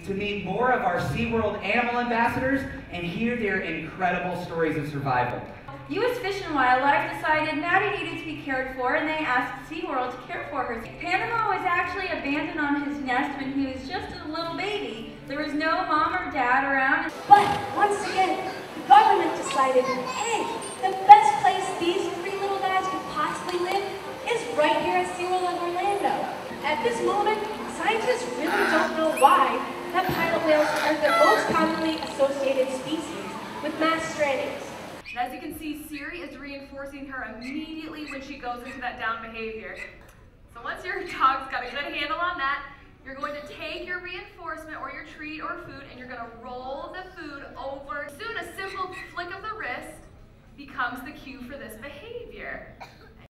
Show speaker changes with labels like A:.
A: to meet more of our SeaWorld animal ambassadors and hear their incredible stories of survival.
B: U.S. Fish and Wildlife decided Maddie needed to be cared for, and they asked SeaWorld to care for her. Panama was actually abandoned on his nest when he was just a little baby. There was no mom or dad around.
C: But once again, the government decided, hey, the best place these three little guys could possibly live is right here at SeaWorld Orlando. At this moment, scientists really don't know why that pilot whales are the most commonly associated species with mass strandings.
D: As you can see, Siri is reinforcing her immediately when she goes into that down behavior. So once your dog's got a good handle on that, you're going to take your reinforcement or your treat or food and you're going to roll the food over. Soon a simple flick of the wrist becomes the cue for this behavior.